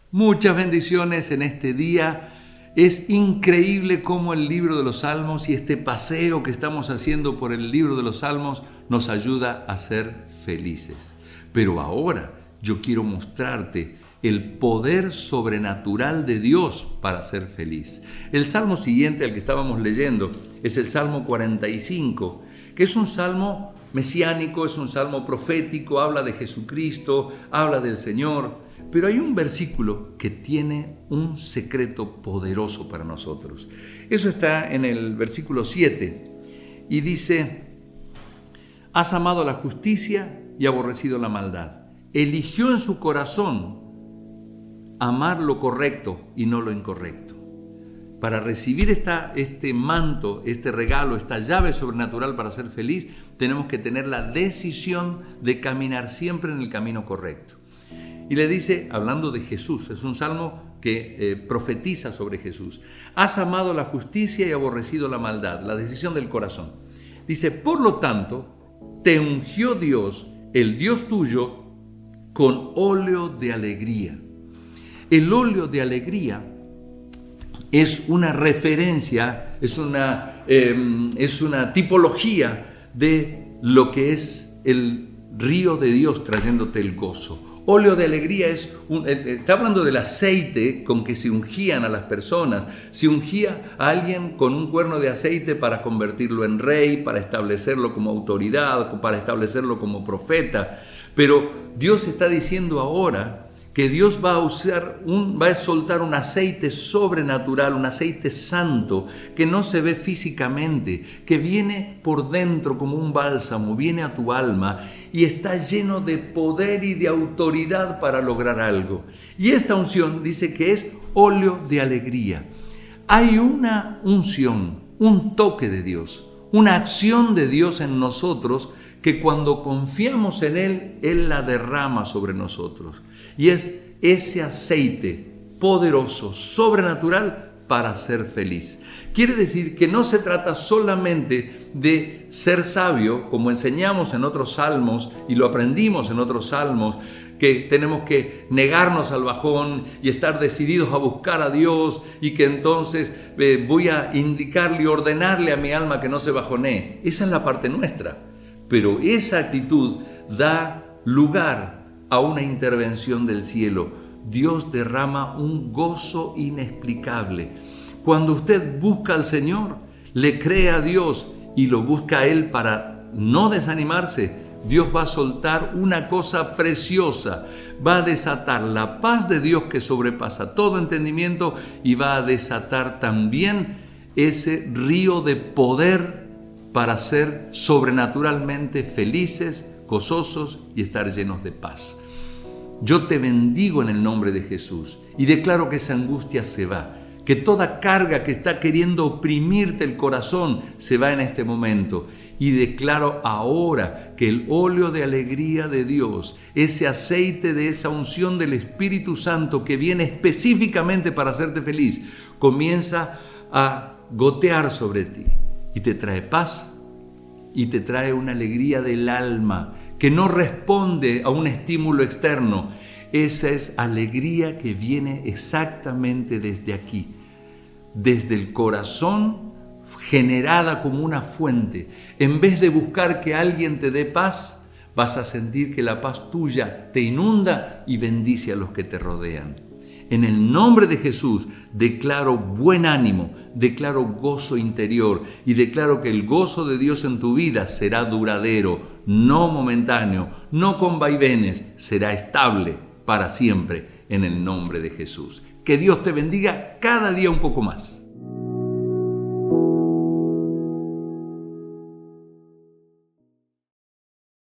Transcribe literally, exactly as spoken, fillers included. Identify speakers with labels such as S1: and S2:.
S1: Muchas bendiciones en este día. Es increíble cómo el libro de los Salmos y este paseo que estamos haciendo por el libro de los Salmos nos ayuda a ser felices. Pero ahora yo quiero mostrarte el poder sobrenatural de Dios para ser feliz. El salmo siguiente al que estábamos leyendo es el Salmo cuarenta y cinco, que es un salmo mesiánico, es un salmo profético, habla de Jesucristo, habla del Señor. Pero hay un versículo que tiene un secreto poderoso para nosotros. Eso está en el versículo siete y dice: has amado la justicia y aborrecido la maldad. Eligió en su corazón amar lo correcto y no lo incorrecto. Para recibir esta, este manto, este regalo, esta llave sobrenatural para ser feliz, tenemos que tener la decisión de caminar siempre en el camino correcto. Y le dice, hablando de Jesús, es un salmo que eh, profetiza sobre Jesús: has amado la justicia y aborrecido la maldad, la decisión del corazón. Dice, por lo tanto, te ungió Dios, el Dios tuyo, con óleo de alegría. El óleo de alegría es una referencia, es una, eh, es una tipología de lo que es el río de Dios trayéndote el gozo. Óleo de alegría es, un, está hablando del aceite con que se ungían a las personas. Se ungía a alguien con un cuerno de aceite para convertirlo en rey, para establecerlo como autoridad, para establecerlo como profeta. Pero Dios está diciendo ahora que Dios va a usar, un, va a soltar un aceite sobrenatural, un aceite santo que no se ve físicamente, que viene por dentro como un bálsamo, viene a tu alma y está lleno de poder y de autoridad para lograr algo. Y esta unción dice que es óleo de alegría. Hay una unción, un toque de Dios, una acción de Dios en nosotros que cuando confiamos en Él, Él la derrama sobre nosotros. Y es ese aceite poderoso, sobrenatural para ser feliz. Quiere decir que no se trata solamente de ser sabio, como enseñamos en otros salmos y lo aprendimos en otros salmos, que tenemos que negarnos al bajón y estar decididos a buscar a Dios y que entonces eh, voy a indicarle y ordenarle a mi alma que no se bajonee. Esa es la parte nuestra. Pero esa actitud da lugar a una intervención del cielo. Dios derrama un gozo inexplicable. Cuando usted busca al Señor, le cree a Dios y lo busca a Él para no desanimarse, Dios va a soltar una cosa preciosa. Va a desatar la paz de Dios que sobrepasa todo entendimiento y va a desatar también ese río de poder para ser sobrenaturalmente felices, gozosos y estar llenos de paz. Yo te bendigo en el nombre de Jesús y declaro que esa angustia se va, que toda carga que está queriendo oprimirte el corazón se va en este momento. Y declaro ahora que el óleo de alegría de Dios, ese aceite de esa unción del Espíritu Santo que viene específicamente para hacerte feliz, comienza a gotear sobre ti. Y te trae paz y te trae una alegría del alma que no responde a un estímulo externo. Esa es alegría que viene exactamente desde aquí, desde el corazón, generada como una fuente. En vez de buscar que alguien te dé paz, vas a sentir que la paz tuya te inunda y bendice a los que te rodean. En el nombre de Jesús declaro buen ánimo, declaro gozo interior y declaro que el gozo de Dios en tu vida será duradero, no momentáneo, no con vaivenes, será estable para siempre en el nombre de Jesús. Que Dios te bendiga cada día un poco más.